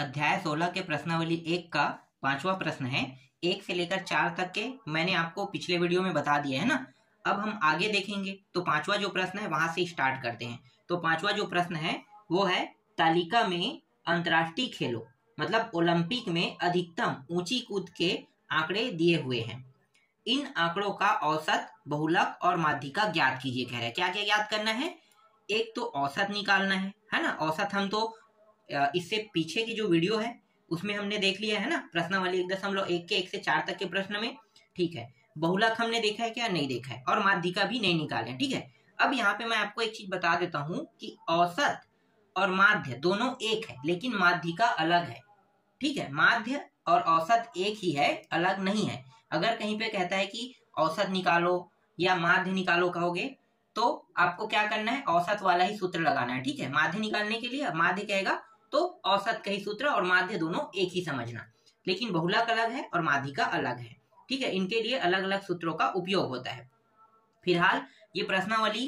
अध्याय 16 के प्रश्नावली 1 का 5वां प्रश्न है। 1 से लेकर 4 तक के मैंने आपको पिछले वीडियो में बता दिया है ना। अब हम आगे देखेंगे तो 5वां जो प्रश्न है वहां से स्टार्ट करते हैं। तो 5वां जो प्रश्न है वो है, तालिका में अंतर्राष्ट्रीय खेलों मतलब ओलंपिक में अधिकतम ऊंची कूद के आंकड़े दिए हुए हैं। इन आंकड़ों का औसत, बहुलक और माध्यिका ज्ञात कीजिए कह रहे हैं। क्या क्या ज्ञात करना है? एक तो औसत निकालना है ना। औसत हम तो इससे पीछे की जो वीडियो है उसमें हमने देख लिया है ना, प्रश्नावली 1.1 के 1 से 4 तक के प्रश्न में। ठीक है, बहुलक हमने देखा है क्या? नहीं देखा है। और माध्यिका भी नहीं निकाले। ठीक है, अब यहाँ पे मैं आपको एक चीज बता देता हूँ कि औसत और माध्य दोनों एक है, लेकिन माध्यिका अलग है। ठीक है, माध्य और औसत एक ही है, अलग नहीं है। अगर कहीं पे कहता है कि औसत निकालो या माध्य निकालो कहोगे तो आपको क्या करना है? औसत वाला ही सूत्र लगाना है। ठीक है, माध्य निकालने के लिए माध्य कहेगा तो औसत का ही सूत्र और माध्य दोनों एक ही समझना। लेकिन बहुलक अलग है और माध्यिका अलग है। ठीक है, इनके लिए अलग अलग सूत्रों का उपयोग होता है। फिलहाल ये प्रश्नावली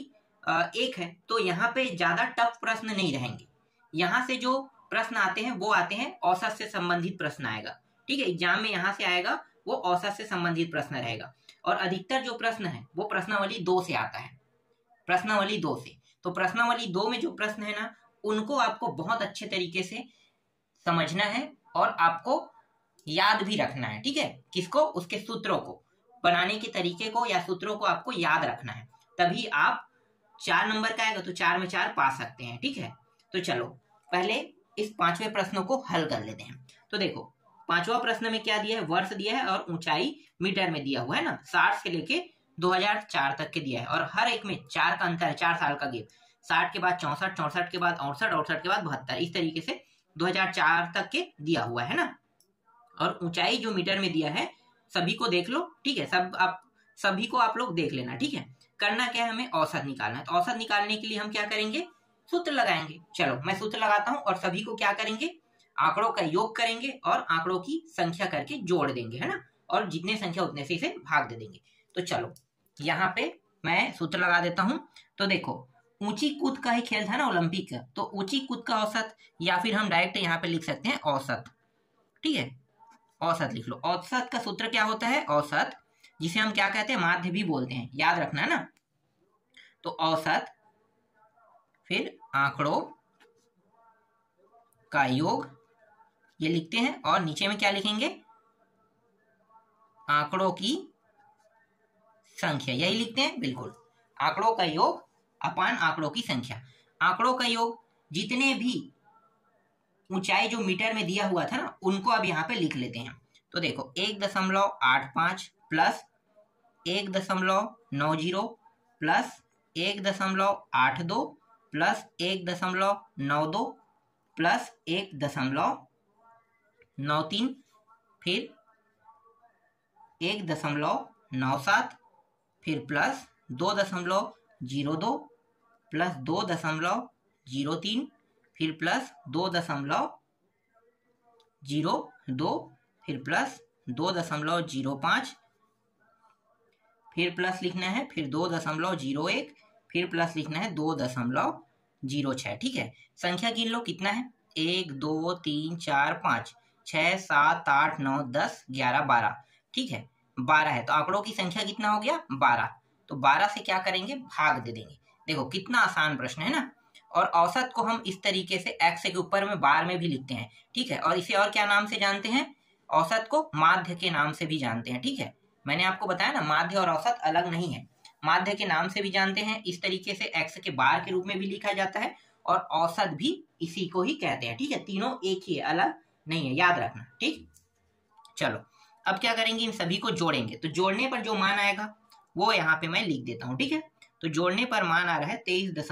1 है तो यहाँ पे ज्यादा टफ प्रश्न नहीं रहेंगे। यहाँ से जो प्रश्न आते हैं वो आते हैं औसत से संबंधित प्रश्न आएगा। ठीक है, एग्जाम में यहाँ से आएगा वो औसत से संबंधित प्रश्न रहेगा। और अधिकतर जो प्रश्न है वो प्रश्नावली 2 से आता है। प्रश्नावली 2 से, तो प्रश्नावली 2 में जो प्रश्न है ना उनको आपको बहुत अच्छे तरीके से समझना है और आपको याद भी रखना है। ठीक है, किसको? उसके सूत्रों को, बनाने के तरीके को या सूत्रों को आपको याद रखना है, तभी आप 4 नंबर का आएगा तो 4 में 4 पा सकते हैं। ठीक है, तो चलो पहले इस 5वें प्रश्न को हल कर लेते हैं। तो देखो 5वां प्रश्न में क्या दिया है? वर्ष दिया है और ऊंचाई मीटर में दिया हुआ है ना। 60 से लेके 2004 तक के दिया है और हर एक में 4 का अंतर है, 4 साल का गेप। 60 के बाद 64, 64 के बाद 68, 68 के बाद 72, इस तरीके से 2004 तक के दिया हुआ है ना। और ऊंचाई जो मीटर में दिया है सभी को देख लो। ठीक है, सभी को आप लोग देख लेना। ठीक है, करना क्या है? हमें औसत निकालना है। तो औसत निकालने के लिए हम क्या करेंगे? सूत्र लगाएंगे। चलो मैं सूत्र लगाता हूं और सभी को क्या करेंगे? आंकड़ों का योग करेंगे और आंकड़ों की संख्या करके जोड़ देंगे, है ना। और जितने संख्या उतने से इसे भाग दे देंगे। तो चलो यहाँ पे मैं सूत्र लगा देता हूं। तो देखो ऊंची कूद का ही खेल था ना ओलंपिक का, तो ऊंची कूद का औसत, या फिर हम डायरेक्ट यहाँ पे लिख सकते हैं औसत। ठीक है, औसत लिख लो। औसत का सूत्र क्या होता है? औसत, जिसे हम क्या कहते हैं? माध्य भी बोलते हैं, याद रखना है ना। तो औसत फिर आंकड़ों का योग, ये लिखते हैं। और नीचे में क्या लिखेंगे? आंकड़ों की संख्या, यही लिखते हैं। बिल्कुल, आंकड़ों का योग अपान आंकड़ों की संख्या। आंकड़ों का योग जितने भी ऊंचाई जो मीटर में दिया हुआ था ना उनको अब यहाँ पे लिख लेते हैं। तो देखो 1.85 प्लस 1.90 प्लस 1.82 प्लस 1.92 प्लस 1.93 फिर 1.97 फिर प्लस 2.02 प्लस 2.03 फिर प्लस 2.02 फिर प्लस 2.05 फिर प्लस लिखना है, फिर 2.01 फिर प्लस लिखना है 2.06। ठीक है, संख्या गिन लो कितना है? 1 2 3 4 5 6 7 8 9 10 11 12। ठीक है, 12 है तो आंकड़ों की संख्या कितना हो गया? 12। तो 12 से क्या करेंगे? भाग दे देंगे। देखो कितना आसान प्रश्न है ना। और औसत को हम इस तरीके से x के ऊपर में बार में भी लिखते हैं। ठीक है, और इसे और क्या नाम से जानते हैं? औसत को माध्य के नाम से भी जानते हैं। ठीक है, मैंने आपको बताया ना माध्य और औसत अलग नहीं है, माध्य के नाम से भी जानते हैं। इस तरीके से x के बार के रूप में भी लिखा जाता है और औसत भी इसी को ही कहते हैं। ठीक है, तीनों एक ही है, अलग नहीं है, याद रखना। ठीक, चलो अब क्या करेंगे? इन सभी को जोड़ेंगे। तो जोड़ने पर जो मान आएगा वो यहाँ पे मैं लिख देता हूँ। ठीक है, तो जोड़ने पर मान आ रहा है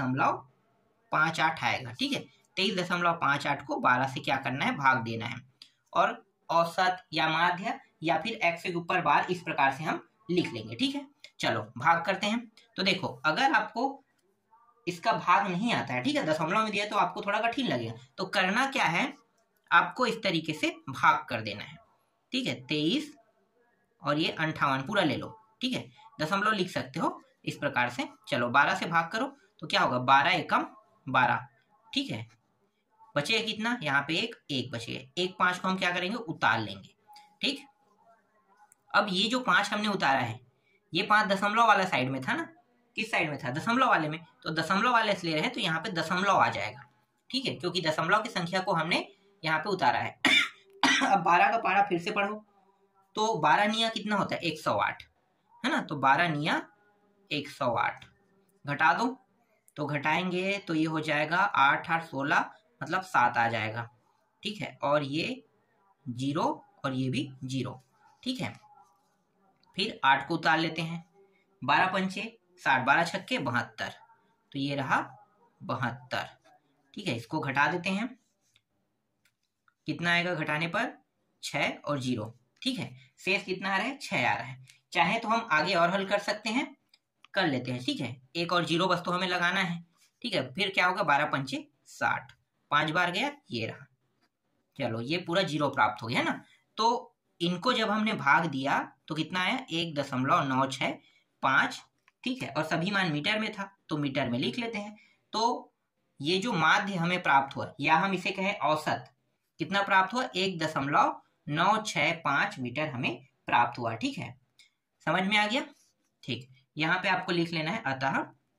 23.58 आएगा। ठीक है, 23.58 को 12 से क्या करना है? भाग देना है। और औसत या माध्य या फिर x के ऊपर बार, इस प्रकार से हम लिख लेंगे। ठीक है, चलो भाग करते हैं। तो देखो अगर आपको इसका भाग नहीं आता है, ठीक है, दशमलव में दिया तो आपको थोड़ा कठिन लगेगा, तो करना क्या है? आपको इस तरीके से भाग कर देना है। ठीक है, 23 और ये 58 पूरा ले लो। ठीक है, दशमलव लिख सकते हो इस प्रकार से। चलो 12 से भाग करो तो क्या होगा? 12 एकम 12। ठीक है, बचेगा कितना, यहाँ पे एक बचेगा। एक 5 को हम क्या करेंगे, उतार लेंगे। ठीक, अब ये जो 5 हमने उतारा है, ये 5 दशमलव वाला साइड में था ना, किस साइड में था, दशमलव वाले में, तो दशमलव वाले से ले रहे हैं तो यहाँ पे दशमलव आ जाएगा। ठीक है, क्योंकि दशमलव की संख्या को हमने यहाँ पे उतारा है। अब 12 का पारा फिर से पढ़ो, तो 12 निया कितना होता है, 108 है ना, तो 12 निया 108 घटा दो, तो घटाएंगे तो ये हो जाएगा 8 8 16, मतलब 7 आ जाएगा। ठीक है, और ये 0 और ये भी 0। ठीक है, फिर 8 को उतार लेते हैं, 12 पंचे 60, 12 छक्के 72, तो ये रहा 72। ठीक है, इसको घटा देते हैं, कितना आएगा घटाने पर, 6 और 0। ठीक है, शेष कितना आ रहा है, 6 आ रहा है। चाहे तो हम आगे और हल कर सकते हैं, कर लेते हैं। ठीक है, 1 और 0 बस तो हमें लगाना है। ठीक है, फिर क्या होगा, 12 पंचे 60, 5 बार गया, ये रहा। चलो, ये पूरा 0 प्राप्त हो गया है ना। तो इनको जब हमने भाग दिया तो कितना आया, 1.965। ठीक है, और सभी मान मीटर में था तो मीटर में लिख लेते हैं। तो ये जो माध्य हमें प्राप्त हुआ, या हम इसे कहें औसत, कितना प्राप्त हुआ, 1.965 मीटर हमें प्राप्त हुआ। ठीक है, समझ में आ गया। ठीक, यहाँ पे आपको लिख लेना है, अतः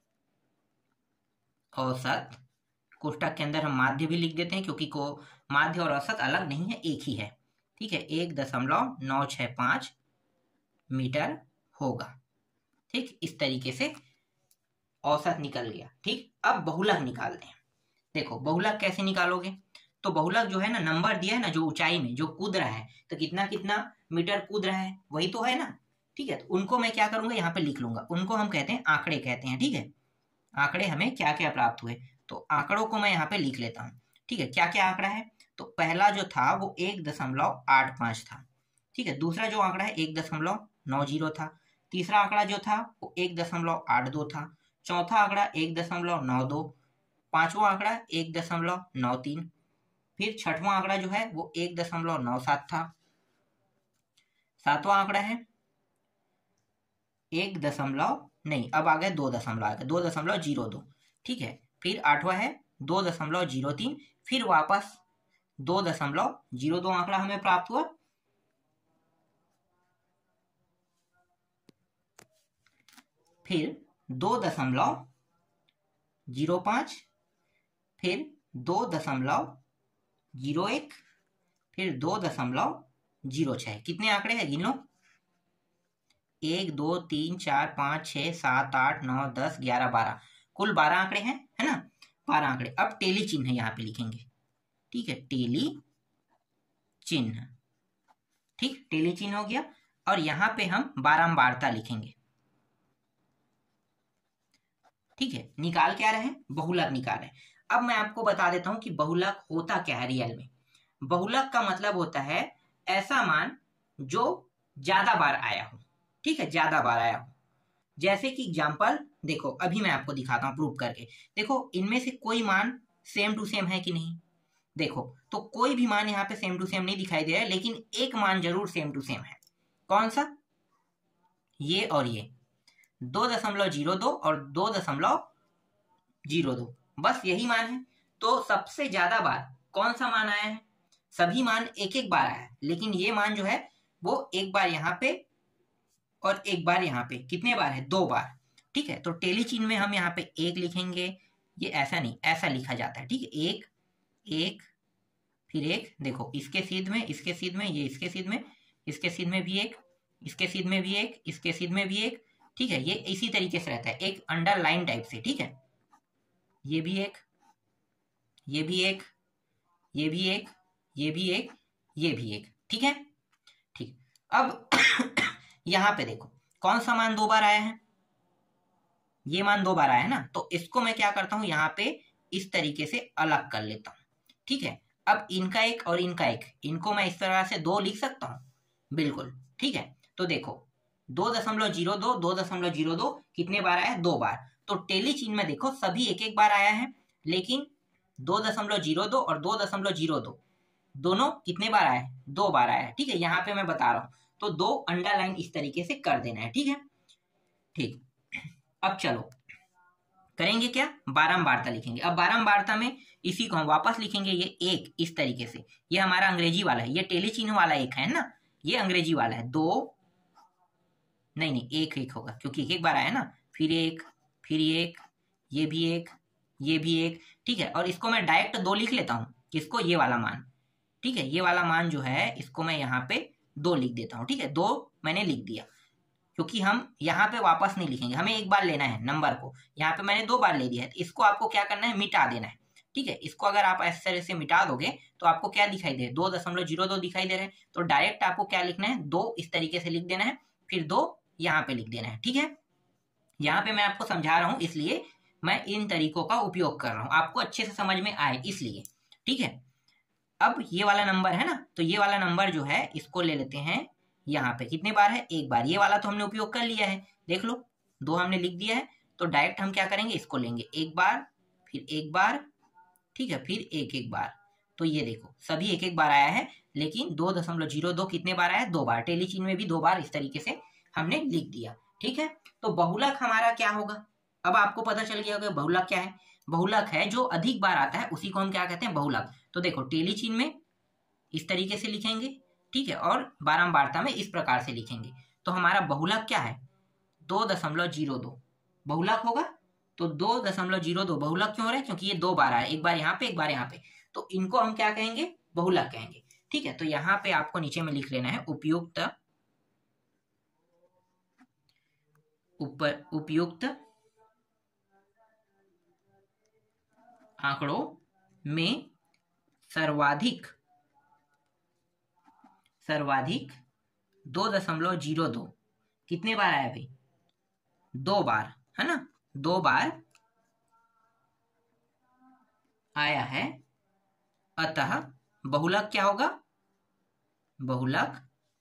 औसत, कोष्टक के अंदर हम माध्य भी लिख देते हैं, क्योंकि को माध्य और औसत अलग नहीं है, एक ही है। ठीक है, 1.965 मीटर होगा। ठीक, इस तरीके से औसत निकल गया। ठीक, अब बहुलक निकालते हैं। देखो बहुलक कैसे निकालोगे, तो बहुलक जो है ना, नंबर दिया है ना, जो ऊंचाई में जो कूद रहा है, तो कितना कितना मीटर कूद रहा है, वही तो है ना। ठीक है, तो उनको मैं क्या करूंगा, यहाँ पे लिख लूंगा, उनको हम कहते हैं आंकड़े कहते हैं। ठीक है, आंकड़े हमें क्या क्या प्राप्त हुए, तो आंकड़ों को मैं यहाँ पे लिख लेता हूँ। ठीक है, क्या क्या आंकड़ा है, तो पहला जो था वो 1.85 था। ठीक है, दूसरा जो आंकड़ा है 1.90 था। तीसरा आंकड़ा जो था वो 1.82 था। चौथा आंकड़ा 1.92। पांचवा आंकड़ा 1.93। फिर छठवां आंकड़ा जो है वो 1.97 था। सातवां आंकड़ा है 1 दशमलव नहीं, अब आ गया 2 दशमलव, आ गया 2.02। ठीक है, फिर आठवां है 2.03। फिर वापस 2.02 आंकड़ा हमें प्राप्त हुआ। फिर 2.05, फिर 2.01, फिर 2.06। कितने आंकड़े हैं, गिन लो, 1 2 3 4 5 6 7 8 9 10 11 12, कुल 12 आंकड़े हैं, है ना, 12 आंकड़े। अब टेली चिन्ह यहाँ पे लिखेंगे। ठीक है, टेली चिन्ह। ठीक, टेली चिन्ह हो गया, और यहाँ पे हम बारंबारता लिखेंगे। ठीक है, निकाल क्या रहे हैं, बहुलक निकाल रहे हैं। अब मैं आपको बता देता हूं कि बहुलक होता क्या है रियल में। बहुलक का मतलब होता है ऐसा मान जो ज्यादा बार आया हो। ठीक है, ज्यादा बार आया हो। जैसे कि एग्जांपल देखो, अभी मैं आपको दिखाता हूं प्रूव करके। देखो, इनमें से कोई मान सेम टू सेम है कि नहीं, देखो, तो कोई भी मान यहाँ पे सेम टू सेम नहीं दिखाई दे रहा है, लेकिन एक मान जरूर सेम टू सेम है। कौन सा, ये और ये 2.02 और 2.02, बस यही मान है। तो सबसे ज्यादा बार कौन सा मान आया है, सभी मान एक एक बार आया है, लेकिन ये मान जो है वो एक बार यहाँ पे और एक बार यहाँ पे, कितने बार है, 2 बार। ठीक है, तो टेली चिन्ह में हम यहाँ पे 1 लिखेंगे, ये ऐसा नहीं, ऐसा लिखा जाता है। ठीक है, 1 1 फिर 1, देखो इसके सीध में, इसके सीध में, ये इसके सीध में, इसके सीध में भी 1, इसके सीध में भी 1, इसके सीध में भी 1। ठीक है, ये इसी तरीके से रहता है, एक अंडरलाइन टाइप से। ठीक है, ये भी 1, ये भी 1, ये भी 1, ये भी 1, ये भी 1। ठीक है, ठीक, अब यहां पे देखो कौन सा मान 2 बार आया है, ये मान 2 बार आया है ना, तो इसको मैं क्या करता हूं, यहाँ पे इस तरीके से अलग कर लेता हूं। ठीक है, अब इनका एक और इनका एक, इनको मैं इस तरह से 2 लिख सकता हूं, बिल्कुल। ठीक है, तो देखो 2.02 2.02 कितने बार आया है, 2 बार। तो टेली चिन्ह में देखो सभी एक एक बार आया है, लेकिन 2.02 और 2.02 दोनों कितने बार आए, 2 बार आया है। ठीक है, यहाँ पे मैं बता रहा हूं, तो 2 अंडरलाइन इस तरीके से कर देना है। ठीक है, ठीक, अब चलो करेंगे क्या, बारंबारता लिखेंगे। अब बारंबारता में इसी को हम वापस लिखेंगे ये एक इस तरीके से। ये हमारा अंग्रेजी वाला है, ये टेली चिन्ह वाला एक है ना, ये अंग्रेजी वाला है। दो नहीं एक एक होगा क्योंकि एक बार आया ना, फिर एक, फिर एक, ये भी एक, ये भी एक, ठीक है। और इसको मैं डायरेक्ट 2 लिख लेता हूँ, इसको ये वाला मान, ठीक है, ये वाला मान जो है इसको मैं यहाँ पे 2 लिख देता हूँ, ठीक है। 2 मैंने लिख दिया क्योंकि हम यहाँ पे वापस नहीं लिखेंगे, हमें एक बार लेना है नंबर को। यहाँ पे मैंने 2 बार ले दिया है, तो इसको आपको क्या करना है, मिटा देना है, ठीक है। इसको अगर आप इस तरह से मिटा दोगे तो आपको क्या दिखाई दे, 2.02 दिखाई दे रहे हैं। तो डायरेक्ट आपको क्या लिखना है, 2 इस तरीके से लिख देना है, फिर 2 यहाँ पे लिख देना है, ठीक है। यहाँ पे मैं आपको समझा रहा हूँ इसलिए मैं इन तरीकों का उपयोग कर रहा हूँ, आपको अच्छे से समझ में आए इसलिए, ठीक है। अब ये वाला नंबर है ना, तो ये वाला नंबर जो है इसको ले लेते हैं यहाँ पे, कितने बार है, एक बार। ये वाला तो हमने उपयोग कर लिया है, देख लो 2 हमने लिख दिया है। तो डायरेक्ट हम क्या करेंगे, इसको लेंगे एक बार, फिर एक बार, ठीक है, फिर एक एक बार। तो ये देखो सभी एक एक बार आया है, लेकिन 2.02 कितने बार आया, 2 बार। टेली चिन्ह में भी 2 बार इस तरीके से हमने लिख दिया, ठीक है। तो बहुलक हमारा क्या होगा, अब आपको पता चल गया होगा बहुलक क्या है। बहुलक है जो अधिक बार आता है उसी को हम क्या कहते हैं, बहुलक। तो देखो टेली चिन्ह में इस तरीके से लिखेंगे, ठीक है, और बारंबारता में इस प्रकार से लिखेंगे। तो हमारा बहुलक क्या है, 2.02 बहुलक होगा। तो 2.02 बहुलक क्यों हो रहा है, क्योंकि ये 2 बार आया, एक बार यहाँ पे एक बार यहाँ पे, तो इनको हम क्या कहेंगे, बहुलक कहेंगे, ठीक है। तो यहाँ पे आपको नीचे में लिख लेना है उपयुक्त आंकड़ों में सर्वाधिक 2.02 कितने बार आया भाई, 2 बार है ना, 2 बार आया है। अतः बहुलक क्या होगा, बहुलक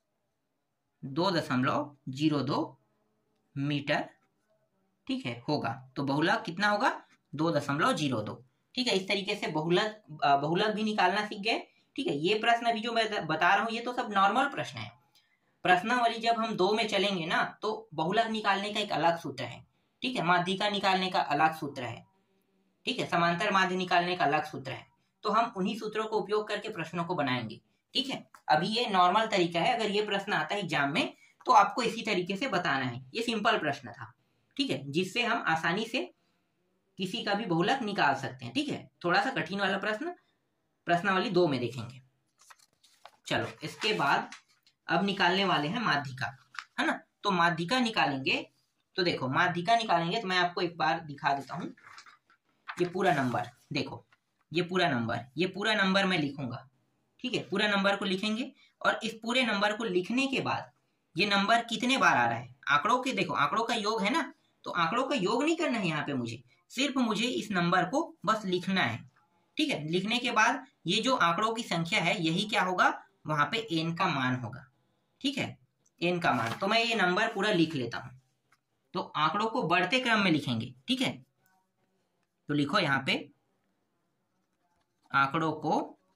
2.02 मीटर, ठीक है, होगा। तो बहुलक कितना होगा, 2.02, ठीक है। इस तरीके से बहुलक भी निकालना सीख गए, ठीक है। ये प्रश्न अभी जो मैं बता रहा हूँ ये तो सब नॉर्मल प्रश्न है। प्रश्नावली जब हम 2 में चलेंगे ना तो बहुलक निकालने का एक अलग सूत्र है, ठीक है, माध्यिका निकालने का अलग सूत्र है, ठीक है, समांतर माध्य निकालने का अलग सूत्र है। तो हम उन्हीं सूत्रों को उपयोग करके प्रश्नों को बनाएंगे, ठीक है। अभी ये नॉर्मल तरीका है, अगर ये प्रश्न आता है एग्जाम में तो आपको इसी तरीके से बताना है। ये सिंपल प्रश्न था, ठीक है, जिससे हम आसानी से किसी का भी बहुलक निकाल सकते हैं, ठीक है। थोड़ा सा कठिन वाला प्रश्न प्रश्नावली 2 में देखेंगे। चलो इसके बाद अब निकालने वाले हैं माध्यिका, है ना। तो माध्यिका निकालेंगे, तो देखो माध्यिका निकालेंगे तो मैं आपको एक बार दिखा देता हूं। ये पूरा नंबर देखो, ये पूरा नंबर मैं लिखूंगा, ठीक है, पूरा नंबर को लिखेंगे। और इस पूरे नंबर को लिखने के बाद ये नंबर कितने बार आ रहा है, आंकड़ों के देखो, आंकड़ों का योग है ना, तो आंकड़ों का योग नहीं करना है यहाँ पे, सिर्फ मुझे इस नंबर को बस लिखना है, ठीक है। लिखने के बाद ये जो आंकड़ों की संख्या है यही क्या होगा, वहां पे n का मान होगा, ठीक है, n का मान। तो मैं ये नंबर पूरा लिख लेता हूं। तो आंकड़ों को बढ़ते क्रम में लिखेंगे, ठीक है। तो लिखो यहाँ पे आंकड़ों को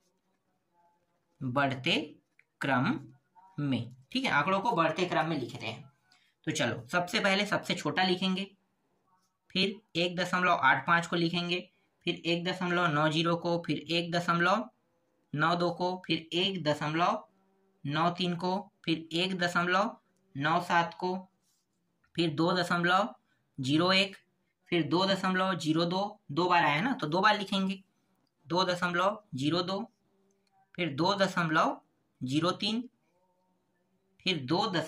बढ़ते क्रम में, ठीक है, आंकड़ों को बढ़ते क्रम में लिखते हैं। तो चलो सबसे पहले सबसे छोटा लिखेंगे, फिर 1.85 को लिखेंगे, फिर 1.90 को, फिर 1.92 को, फिर 1.93 को, फिर 1.97 को, फिर 2.01, फिर 2.02, 2 बार आया ना तो 2 बार लिखेंगे, 2.02, फिर 2.03, फिर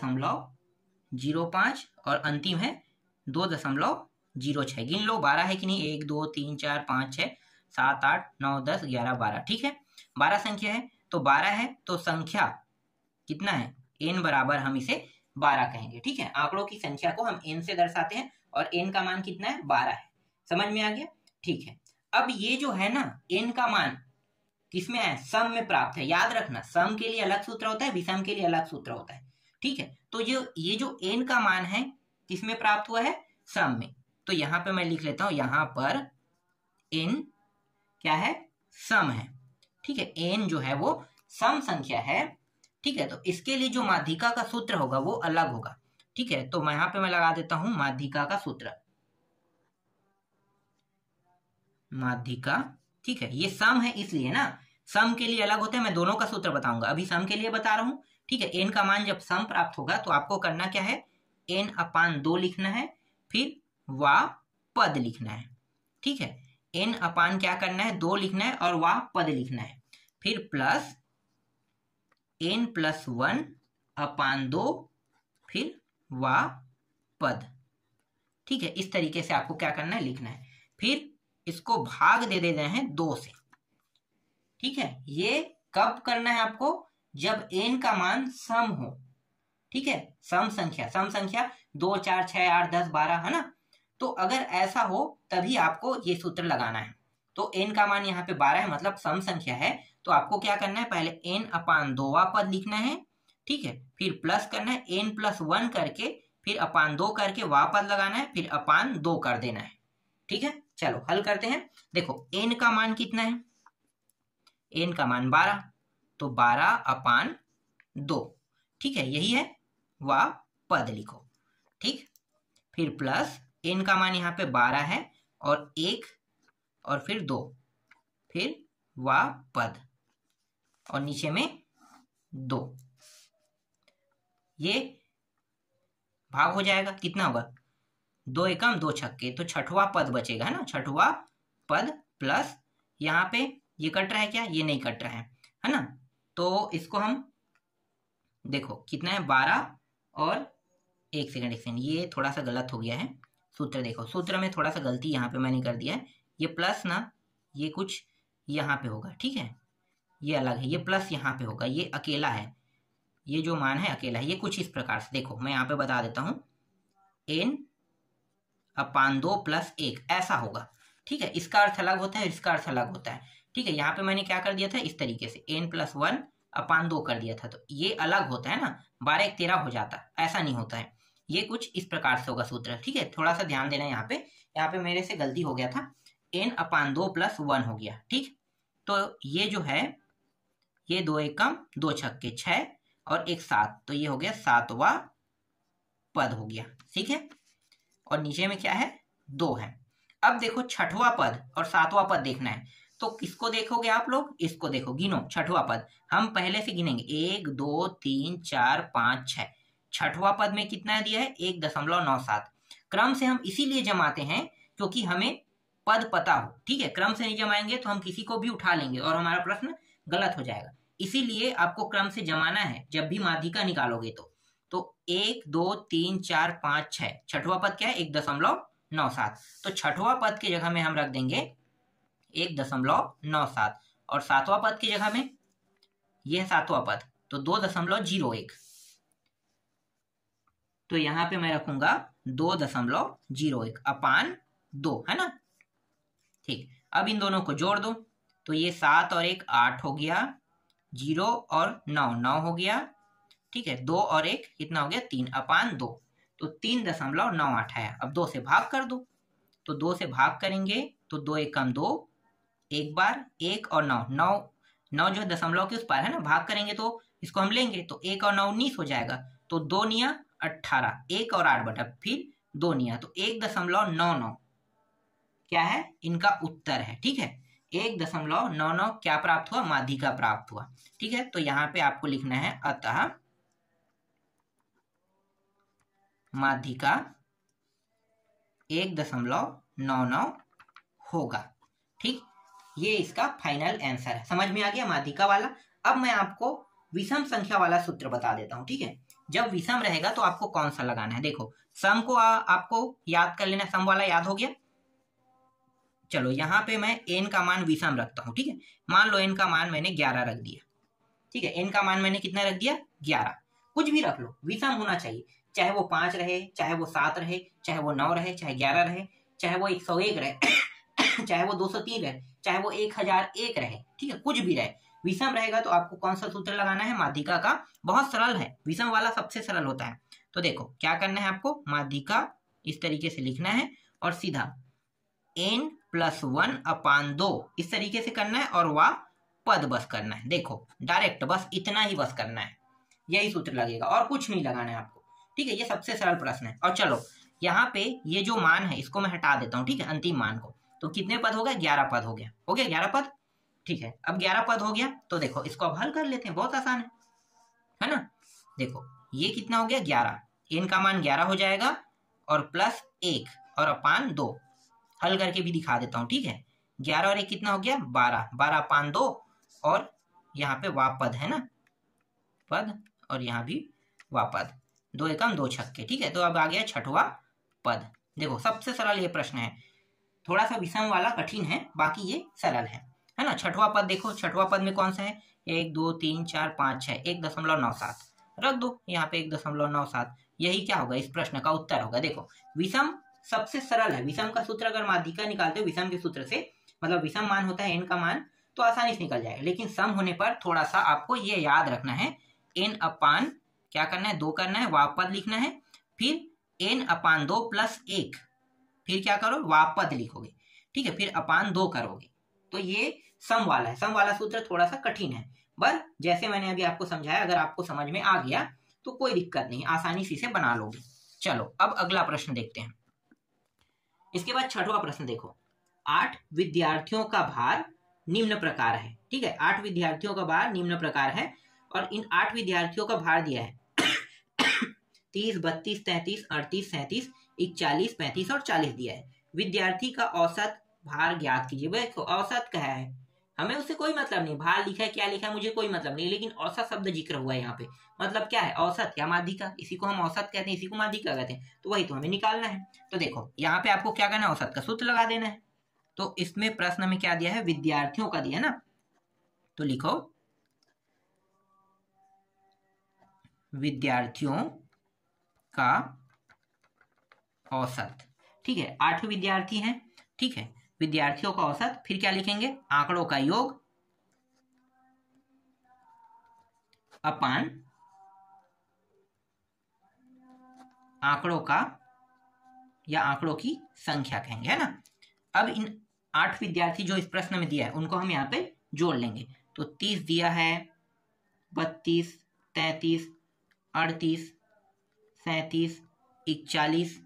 2.05 और अंतिम है 2.06। गिन लो 12 है कि नहीं, 1 2 3 4 5 6 7 8 9 10 11 12, ठीक है, 12 संख्या है। तो 12 है तो संख्या कितना है, n बराबर हम इसे 12 कहेंगे, ठीक है। आंकड़ों की संख्या को हम n से दर्शाते हैं और n का मान कितना है, 12 है। समझ में आ गया, ठीक है। अब ये जो है ना n का मान किसमें है, सम में प्राप्त है। याद रखना सम के लिए अलग सूत्र होता है, विषम के लिए अलग सूत्र होता है, ठीक है। तो ये जो n का मान है किसमें प्राप्त हुआ है, सम में। तो यहाँ पे मैं लिख लेता हूं, यहाँ पर n क्या है, सम है, ठीक है। n जो है वो सम संख्या है, ठीक है। तो इसके लिए जो माध्यिका का सूत्र होगा वो अलग होगा, ठीक है। तो मैं यहाँ पे मैं लगा देता हूं माध्यिका का सूत्र। माध्यिका ठीक है, ये सम है इसलिए ना, सम के लिए अलग होता है, मैं दोनों का सूत्र बताऊंगा, अभी सम के लिए बता रहा हूँ। ठीक है, n का मान जब सम प्राप्त होगा तो आपको करना क्या है, n/2 लिखना है, फिर वा पद लिखना है। ठीक है, n अपान क्या करना है, 2 लिखना है और वा पद लिखना है, फिर प्लस n+1/2 फिर वा पद। ठीक है, इस तरीके से आपको क्या करना है, लिखना है, फिर इसको भाग दे देना है 2 से। ठीक है, ये कब करना है आपको, जब n का मान सम हो। ठीक है, सम संख्या 2 4 6 8 10 12 है ना, तो अगर ऐसा हो तभी आपको ये सूत्र लगाना है। तो n का मान यहाँ पे 12 है, मतलब सम संख्या है, तो आपको क्या करना है, पहले n/2 पद लिखना है। ठीक है, फिर प्लस करना है, n+1 करके फिर अपान 2 करके वा पद लगाना है, फिर अपान 2 कर देना है। ठीक है, चलो हल करते हैं। देखो n का मान कितना है, n का मान 12, तो 12/2। ठीक है, यही है, वा पद लिखो। ठीक, फिर प्लस n का मान यहाँ पे 12 है और 1 और फिर 2, फिर वा पद और नीचे में 2, ये भाग हो जाएगा, कितना होगा, 2 एकम 2 छक्के, तो छठवां पद बचेगा, है ना, छठवां पद प्लस यहाँ पे ये कट रहा है क्या, ये नहीं कट रहा है ना, तो इसको हम देखो कितना है, 12 और 1 सेकंड, ये थोड़ा सा गलत हो गया है सूत्र। देखो सूत्र में थोड़ा सा गलती यहाँ पे मैंने कर दिया है, ये प्लस ना, ये कुछ यहाँ पे होगा। ठीक है, ये अलग है, ये प्लस यहाँ पे होगा, ये अकेला है, ये जो मान है अकेला है, ये कुछ इस प्रकार से, देखो मैं यहाँ पे बता देता हूँ, n/2 + 1 ऐसा होगा। ठीक है, इसका अर्थ अलग होता है, इसका अर्थ अलग होता है। ठीक है, यहाँ पे मैंने क्या कर दिया था, इस तरीके से n+1/2 कर दिया था, तो ये अलग होता है ना, 12 1 13 हो जाता, ऐसा नहीं होता है, ये कुछ इस प्रकार से होगा सूत्र। ठीक है, थोड़ा सा ध्यान देना, यहाँ पे मेरे से गलती हो गया था, n/2 + 1 हो गया। ठीक, तो ये जो है, ये 2 एकम 2 छक्के 6 और 1 7, तो ये हो गया 7वां पद हो गया। ठीक है, और नीचे में क्या है, 2 है। अब देखो छठवां पद और 7वां पद देखना है, तो किसको देखोगे आप लोग, इसको देखो, गिनो छठवां पद, हम पहले से गिनेंगे 1 2 3 4 5 6, छठवां पद में कितना दिया है, 1.97। क्रम से हम इसीलिए जमाते हैं क्योंकि हमें पद पता हो। ठीक है, क्रम से नहीं जमाएंगे तो हम किसी को भी उठा लेंगे और हमारा प्रश्न गलत हो जाएगा, इसीलिए आपको क्रम से जमाना है जब भी माध्यिका निकालोगे तो 1 2 3 4 5 6, छठवां पद क्या है, 1.97, तो छठवां पद की जगह में हम रख देंगे 1.97 और 7वां पद की जगह में, यह 7वां पद, तो 2.01, तो यहां पे मैं रखूंगा 2.01/2, है ना। ठीक, अब इन दोनों को जोड़ दो, तो ये 7 और 1 8 हो गया, 0 और 9 9 हो गया। ठीक है, 2 और 1 कितना हो गया, 3/2, तो 3.98 है। अब 2 से भाग कर दो, तो 2 से भाग करेंगे तो 2 एकम 2, एक बार 1 और 9 9 9 जो है दशमलव के उस पार है ना, भाग करेंगे तो इसको हम लेंगे, तो 1 और 9 19 हो जाएगा, तो 2 निया 18, 1 और 8 बटा फिर 2 निया, तो 1.99 क्या है, इनका उत्तर है। ठीक है, 1.99 क्या प्राप्त हुआ, माध्यिका प्राप्त हुआ। ठीक है, तो यहाँ पे आपको लिखना है, अतः माध्यिका 1.99 होगा। ठीक, ये इसका फाइनल आंसर है। समझ में आ गया माध्यिका वाला। अब मैं आपको विषम संख्या वाला सूत्र बता देता हूं। ठीक है, जब विषम रहेगा तो आपको कौन सा लगाना है, देखो सम को आपको याद कर लेना, सम वाला याद हो गया। चलो यहाँ पे मैं n का मान विषम रखता हूँ। ठीक है, मान लो n का मान मैंने 11 रख दिया। ठीक है, n का मान मैंने कितना रख दिया, 11, कुछ भी रख लो, विषम होना चाहिए, चाहे वो 5 रहे, चाहे वो 7 रहे, चाहे वो 9 रहे, चाहे 11 रहे, चाहे वो 101 रहे चाहे वो 203 रहे, चाहे वो 1001 रहे। ठीक है, कुछ भी रहे, विषम रहेगा तो आपको कौन सा सूत्र लगाना है, माध्यिका का। बहुत सरल है, विषम वाला सबसे सरल होता है। तो देखो क्या करना है आपको, माध्यिका इस तरीके से लिखना है और सीधा n+1/2 इस तरीके से करना है और वह पद बस करना है। देखो डायरेक्ट बस इतना ही बस करना है, यही सूत्र लगेगा और कुछ नहीं लगाना है आपको। ठीक है, ये सबसे सरल प्रश्न है। और चलो यहाँ पे ये जो मान है इसको मैं हटा देता हूँ। ठीक है, अंतिम मान को, तो कितने पद हो गए? 11 पद हो गया। हो गया 11 पद। ठीक है, अब 11 पद हो गया तो देखो इसको अब हल कर लेते हैं, बहुत आसान है ना। देखो ये कितना हो गया? 11, n का मान 11 हो जाएगा और प्लस 1 और अपान 2। हल करके भी दिखा देता हूँ, ठीक है। 11 और 1 कितना हो गया? 12, 12 अपान 2 और यहाँ पे वापद है ना, पद, और यहाँ भी वापद, 2 एकम 2 छक्के। ठीक है, तो अब आ गया छठवां पद। देखो सबसे सरल ये प्रश्न है, थोड़ा सा विषम वाला कठिन है, बाकी ये सरल है ना। छठवां पद देखो, छठवां पद में कौन सा है? 1 2 3 4 5 6, 1.97 रख दो यहाँ पे, 1.97। यही क्या होगा? इस प्रश्न का उत्तर होगा। देखो विषम सबसे सरल है, विषम का सूत्र अगर माध्यिका निकालते हो विषम के सूत्र से, मतलब विषम मान होता है n का मान, तो आसानी से निकल जाएगा। लेकिन सम होने पर थोड़ा सा आपको ये याद रखना है, n अपान क्या करना है? 2 करना है, वापद लिखना है, फिर n अपान 2 प्लस 1, फिर क्या करो? वापद लिखोगे, ठीक है, फिर अपान 2 करोगे। तो ये सम वाला है। सम वाला सूत्र थोड़ा सा कठिन है, पर जैसे मैंने अभी आपको समझाया, अगर आपको समझ में आ गया तो कोई दिक्कत नहीं, आसानी से इसे बना लोगे। चलो अब अगला प्रश्न देखते हैं। इसके बाद छठवां प्रश्न देखो, 8 विद्यार्थियों का भार निम्न प्रकार है। ठीक है, 8 विद्यार्थियों का भार निम्न प्रकार है और इन 8 विद्यार्थियों का भार दिया है 30, 32, 33, 38, 37, 41, 35 और 40 दिया है। विद्यार्थी का औसत भार ज्ञात कीजिए। देखो औसत क्या है, हमें उससे कोई मतलब नहीं, भार लिखा है क्या लिखा है मुझे कोई मतलब नहीं, लेकिन औसत शब्द जिक्र हुआ है यहाँ पे, मतलब क्या है? औसत या माध्यिका, इसी को हम औसत कहते हैं, इसी को माध्यिका कहते हैं, तो वही तो हमें निकालना है। तो देखो यहाँ पे आपको क्या करना है? औसत का सूत्र लगा देना है। तो इसमें प्रश्न में क्या दिया है? विद्यार्थियों का दिया है ना, तो लिखो विद्यार्थियों का औसत। ठीक है, 8 विद्यार्थी हैं, ठीक है, विद्यार्थियों का औसत, फिर क्या लिखेंगे? आंकड़ों का योग अपान आंकड़ों का या आंकड़ों की संख्या कहेंगे, है ना। अब इन 8 विद्यार्थी जो इस प्रश्न में दिया है उनको हम यहाँ पे जोड़ लेंगे। तो 30 दिया है, 32, 33, 38, 37, 41,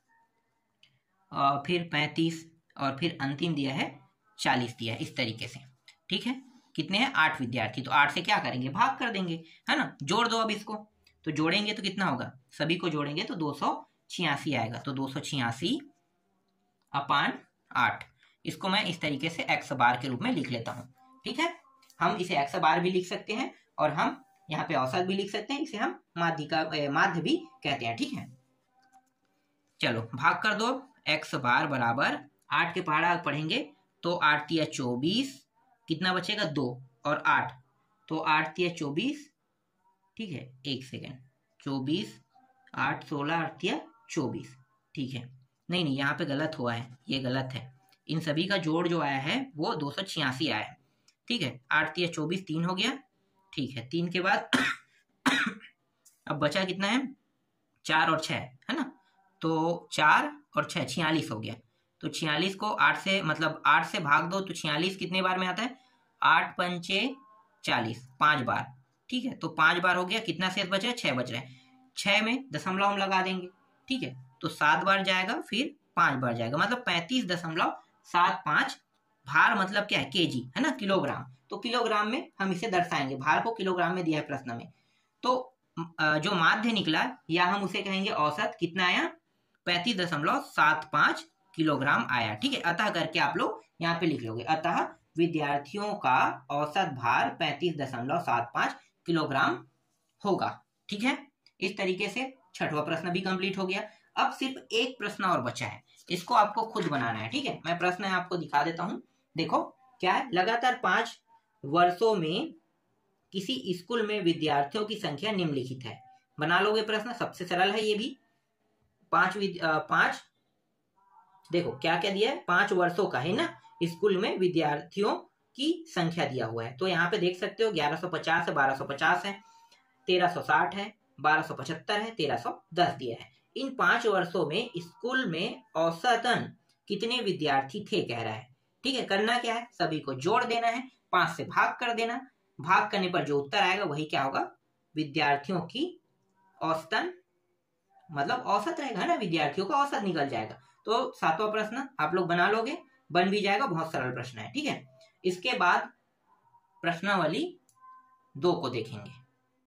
फिर 35 और फिर अंतिम दिया है 40 दिया है, इस तरीके से। ठीक है, कितने हैं? 8 विद्यार्थी, तो 8 से क्या करेंगे? भाग कर देंगे, है ना। जोड़ दो अब इसको, तो जोड़ेंगे तो कितना होगा? सभी को जोड़ेंगे तो 286 आएगा। तो 286 अपान 8, इसको मैं इस तरीके से x बार के रूप में लिख लेता हूँ। ठीक है, हम इसे x बार भी लिख सकते हैं और हम यहाँ पे औसत भी लिख सकते हैं, इसे हम माध्य भी कहते हैं। ठीक है, चलो भाग कर दो। x बार बराबर 8 के पहाड़ा पढ़ेंगे तो 8 तिया 24, कितना बचेगा? 2 और 8, तो 8 तिया 24, ठीक है, एक सेकेंड, 24, 8, 16, 8 तिया 24, ठीक है, नहीं यहाँ पे गलत हुआ है, ये गलत है। इन सभी का जोड़ जो आया है वो 286 आया है। ठीक है, 8 तिया 24, 3 हो गया, ठीक है, 3 के बाद अब बचा कितना है? 4 और 6, है ना, तो 4 और 6 46 हो गया। तो 46 को 8 से, मतलब 8 से भाग दो तो 46 कितने बार में आता है? 8 पंचे 40, 5 बार। ठीक है, तो 5 बार हो गया, कितना शेष बच रहा है? 6 बच रहा है। 6 में दशमलव हम लगा देंगे, ठीक है, तो 7 बार जाएगा, फिर 5 बार जाएगा, मतलब 35.75। भार मतलब क्या है? केजी, है ना, किलोग्राम। तो किलोग्राम में हम इसे दर्शाएंगे, भार को किलोग्राम में दिया है प्रश्न में। तो जो माध्य निकला या हम उसे कहेंगे औसत, कितना आया? 35.75 किलोग्राम आया। ठीक है, अतः करके आप लोग यहाँ पे लिख लोगे, अतः विद्यार्थियों का औसत भार 35.75 किलोग्राम होगा। ठीक है, इस तरीके से छठवां प्रश्न भी कंप्लीट हो गया। अब सिर्फ एक प्रश्न और बचा है, इसको आपको खुद बनाना है। ठीक है, मैं प्रश्न आपको दिखा देता हूं। देखो क्या है, लगातार 5 वर्षों में किसी स्कूल में विद्यार्थियों की संख्या निम्नलिखित है। बना लोगे प्रश्न, सबसे सरल है ये भी। 5 देखो क्या क्या दिया है, 5 वर्षों का, है ना, स्कूल में विद्यार्थियों की संख्या दिया हुआ है। तो यहाँ पे देख सकते हो 1150 है, 1250 है, 1360 है, 1275 है, 1310 दिया है। इन 5 वर्षों में स्कूल में औसतन कितने विद्यार्थी थे कह रहा है। ठीक है, करना क्या है? सभी को जोड़ देना है, 5 से भाग कर देना। भाग करने पर जो उत्तर आएगा वही क्या होगा? विद्यार्थियों की औसतन, मतलब औसत रहेगा ना, विद्यार्थियों का औसत निकल जाएगा। तो 7वां प्रश्न आप लोग बना लोगे। बन भी जाएगा, बहुत सरल प्रश्न है। ठीक है, इसके बाद प्रश्नावली 2 को देखेंगे।